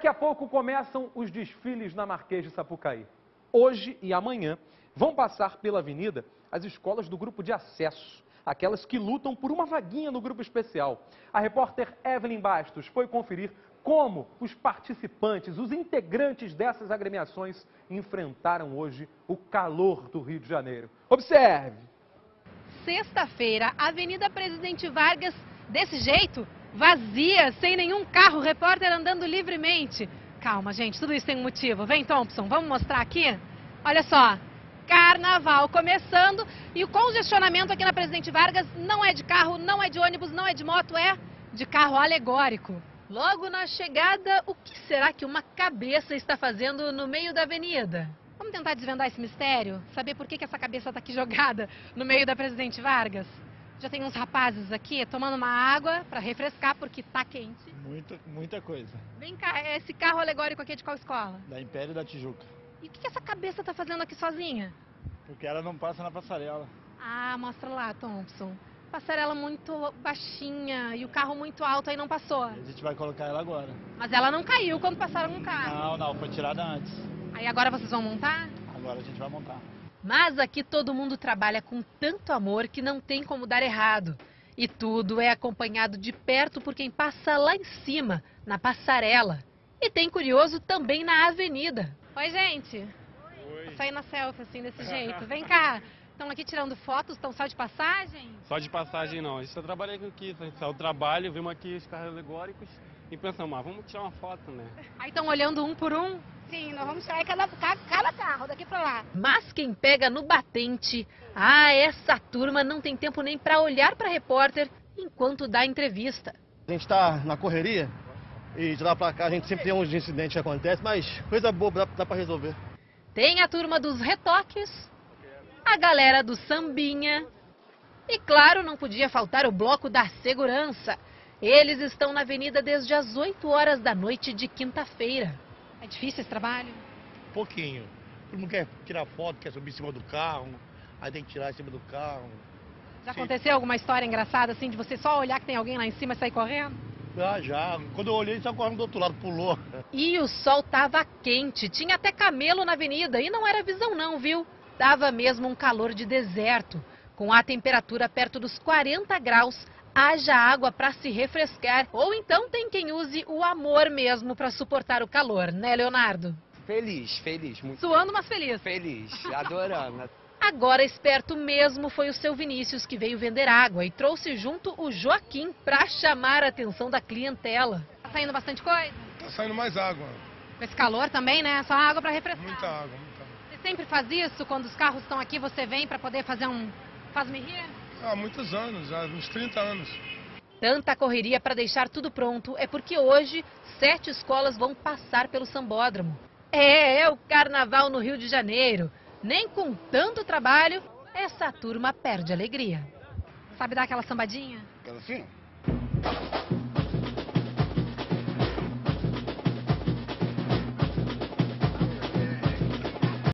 Daqui a pouco começam os desfiles na Marquês de Sapucaí. Hoje e amanhã vão passar pela avenida as escolas do grupo de acesso, aquelas que lutam por uma vaguinha no grupo especial. A repórter Evelyn Bastos foi conferir como os participantes, os integrantes dessas agremiações enfrentaram hoje o calor do Rio de Janeiro. Observe! Sexta-feira, Avenida Presidente Vargas, desse jeito, vazia, sem nenhum carro, repórter andando livremente. Calma, gente, tudo isso tem um motivo. Vem, Thompson, vamos mostrar aqui? Olha só, carnaval começando e o congestionamento aqui na Presidente Vargas não é de carro, não é de ônibus, não é de moto, é de carro alegórico. Logo na chegada, o que será que uma cabeça está fazendo no meio da avenida? Vamos tentar desvendar esse mistério? Saber por que essa cabeça está aqui jogada no meio da Presidente Vargas? Já tem uns rapazes aqui tomando uma água para refrescar porque tá quente. Muita coisa. Vem cá, esse carro alegórico aqui é de qual escola? Da Império da Tijuca. E o que essa cabeça está fazendo aqui sozinha? Porque ela não passa na passarela. Ah, mostra lá, Thompson. Passarela muito baixinha e o carro muito alto aí não passou. A gente vai colocar ela agora. Mas ela não caiu quando passaram no carro. Não, foi tirada antes. Aí agora vocês vão montar? Agora a gente vai montar. Mas aqui todo mundo trabalha com tanto amor que não tem como dar errado. E tudo é acompanhado de perto por quem passa lá em cima, na passarela. E tem curioso também na avenida. Oi, gente. Oi. Vou sair na selfie assim, desse jeito. Vem cá. Estão aqui tirando fotos, estão só de passagem? Só de passagem não, a gente está trabalhando aqui, a gente saiu do trabalho, vimos aqui os carros alegóricos e pensamos, vamos tirar uma foto, né? Aí estão olhando um por um? Sim, nós vamos sair cada carro daqui pra lá. Mas quem pega no batente, essa turma não tem tempo nem para olhar para repórter enquanto dá entrevista. A gente está na correria e de lá para cá a gente sempre tem uns incidentes que acontecem, mas coisa boa dá para resolver. Tem a turma dos retoques, a galera do sambinha e, claro, não podia faltar o bloco da segurança. Eles estão na avenida desde as 8 horas da noite de quinta-feira. É difícil esse trabalho? Pouquinho. Todo mundo quer tirar foto, quer subir em cima do carro, aí tem que tirar em cima do carro. Já aconteceu alguma história engraçada assim de você só olhar que tem alguém lá em cima e sair correndo? Já. Quando eu olhei, ele só correndo do outro lado, pulou. E o sol tava quente, tinha até camelo na avenida e não era visão não, viu? Tava mesmo um calor de deserto, com a temperatura perto dos 40 graus, haja água para se refrescar. Ou então tem quem use o amor mesmo para suportar o calor, né, Leonardo? Feliz, muito Suando, mas feliz. feliz, adorando. Agora esperto mesmo foi o seu Vinícius, que veio vender água e trouxe junto o Joaquim para chamar a atenção da clientela. Tá saindo bastante coisa? Tá saindo mais água. Com esse calor também, né? Só água para refrescar. Muita água. Você sempre faz isso? Quando os carros estão aqui, você vem para poder fazer um faz-me rir? Há muitos anos, já uns 30 anos. Tanta correria para deixar tudo pronto é porque hoje 7 escolas vão passar pelo Sambódromo. É o carnaval no Rio de Janeiro. Nem com tanto trabalho, essa turma perde a alegria. Sabe dar aquela sambadinha? Assim?